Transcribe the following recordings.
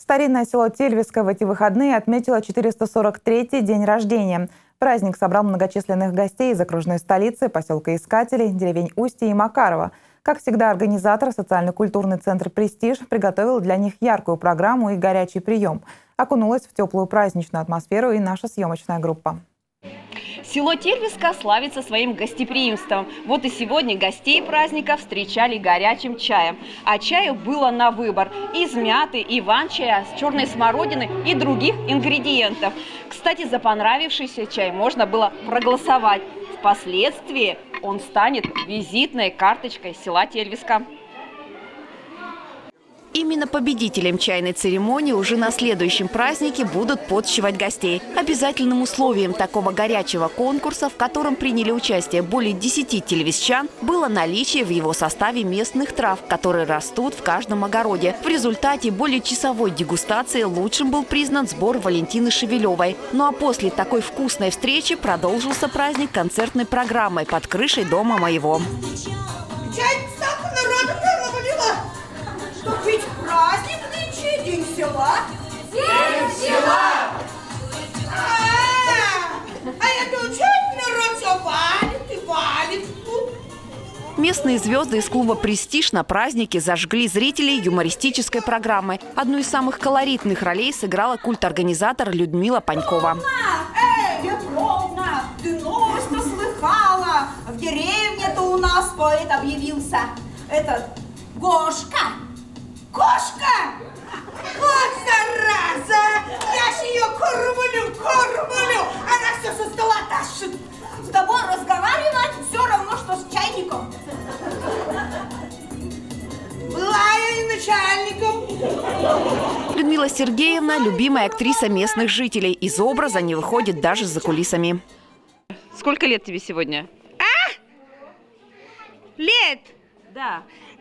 Старинное село Тельвиска в эти выходные отметило 443-й день рождения. Праздник собрал многочисленных гостей из окружной столицы, поселка Искателей, деревень Устье и Макарова. Как всегда, организатор, социально-культурный центр «Престиж» приготовил для них яркую программу и горячий прием. Окунулась в теплую праздничную атмосферу и наша съемочная группа. Село Тельвиска славится своим гостеприимством. Вот и сегодня гостей праздника встречали горячим чаем. А чаю было на выбор: из мяты, иван-чая, с черной смородины и других ингредиентов. Кстати, за понравившийся чай можно было проголосовать. Впоследствии он станет визитной карточкой села Тельвиска. Именно победителям чайной церемонии уже на следующем празднике будут подчивать гостей. Обязательным условием такого горячего конкурса, в котором приняли участие более 10 тельвисчан, было наличие в его составе местных трав, которые растут в каждом огороде. В результате более часовой дегустации лучшим был признан сбор Валентины Шевелевой. Ну а после такой вкусной встречи продолжился праздник концертной программой под крышей дома моего. Ведь праздник нынче, день села. День села! А это учить народ все валит и валит. Местные звезды из клуба «Престиж» на празднике зажгли зрителей юмористической программой. Одну из самых колоритных ролей сыграла культорганизатор Людмила Панькова. Ветровна, ты новость-то слыхала? В деревне-то у нас поэт объявился. Этот Гошка. Кошка! Вот зараза! Я ж ее кормлю! Она все со стола тащит. С тобой разговаривать все равно, что с чайником. Была я и начальником. Людмила Сергеевна – любимая актриса местных жителей. Из образа не выходит даже за кулисами. Сколько лет тебе сегодня? Лет? Да.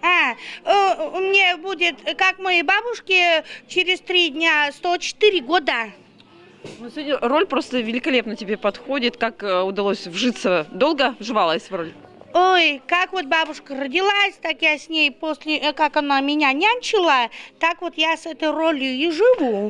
Мне будет, как моей бабушке, через 3 дня 104 года. Ну, сегодня роль просто великолепно тебе подходит. Как удалось вжиться? Долго вживалась в роль? Ой, как вот бабушка родилась, так я с ней после, как она меня нянчила, так вот я с этой ролью и живу.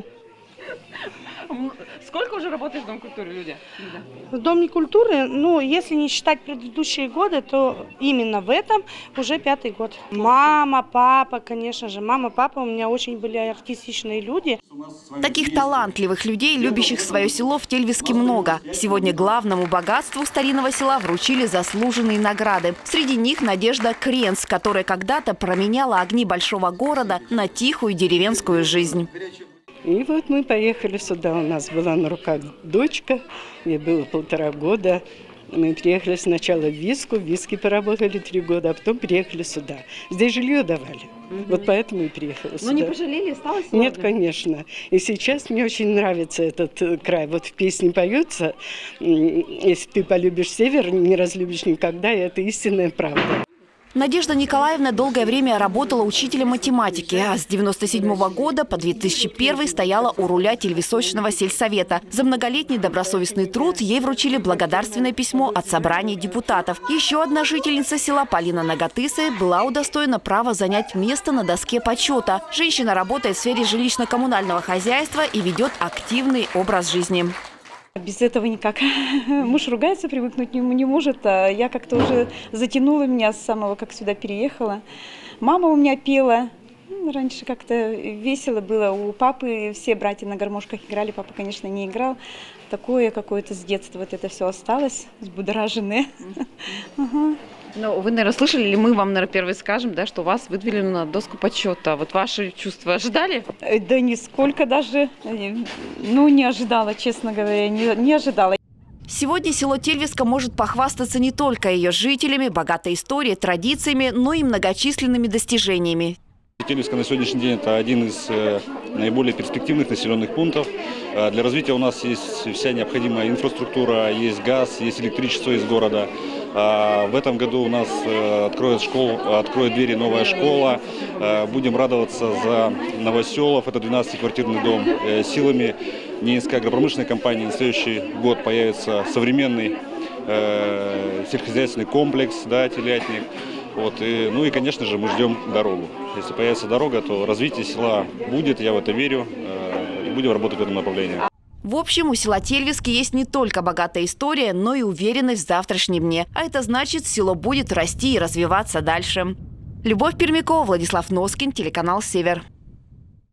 Сколько уже работаешь в Доме культуры, Люда? В Доме культуры, ну, если не считать предыдущие годы, то именно в этом уже 5-й год. Мама, папа, конечно же. Мама, папа у меня очень были артистичные люди. Таких талантливых людей, любящих свое село, в Тельвиске много. Сегодня главному богатству старинного села вручили заслуженные награды. Среди них Надежда Кренц, которая когда-то променяла огни большого города на тихую деревенскую жизнь. И вот мы поехали сюда. У нас была на руках дочка, ей было 1,5 года. Мы приехали сначала в Виски поработали 3 года, а потом приехали сюда. Здесь жилье давали. Вот поэтому и приехала сюда. Но не пожалели, осталось? Нет, конечно. И сейчас мне очень нравится этот край. Вот в песне поется: если ты полюбишь север, не разлюбишь никогда, и это истинная правда. Надежда Николаевна долгое время работала учителем математики, а с 1997 года по 2001 стояла у руля Тельвисочного сельсовета. За многолетний добросовестный труд ей вручили благодарственное письмо от собрания депутатов. Еще одна жительница села Полина Нагатысы была удостоена права занять место на доске почета. Женщина работает в сфере жилищно-коммунального хозяйства и ведет активный образ жизни. Без этого никак. Муж ругается, привыкнуть не может. А я как-то уже затянула меня с самого, как сюда переехала. Мама у меня пела. Раньше как-то весело было. У папы все братья на гармошках играли. Папа, конечно, не играл. Такое какое-то с детства вот это все осталось, взбудораженное. Ну, вы, наверное, слышали, или мы вам, наверное, первые скажем, да, что вас выдвинули на доску почета. Вот ваши чувства ожидали? Да нисколько даже. Ну, не ожидала, честно говоря, не ожидала. Сегодня село Тельвиска может похвастаться не только ее жителями, богатой историей, традициями, но и многочисленными достижениями. Тельвиска на сегодняшний день – это один из наиболее перспективных населенных пунктов. Для развития у нас есть вся необходимая инфраструктура, есть газ, есть электричество из города. В этом году у нас откроет двери новая школа. Будем радоваться за новоселов. Это 12-квартирный дом. Силами Ненецкой агропромышленной компании на следующий год появится современный сельскохозяйственный комплекс, да, телятник. Вот, ну и, конечно же, мы ждем дорогу. Если появится дорога, то развитие села будет, я в это верю. будем работать в этом направлении. В общем, у села Тельвиски есть не только богатая история, но и уверенность в завтрашнем дне. А это значит, село будет расти и развиваться дальше. Любовь Пермякова, Владислав Носкин, телеканал «Север».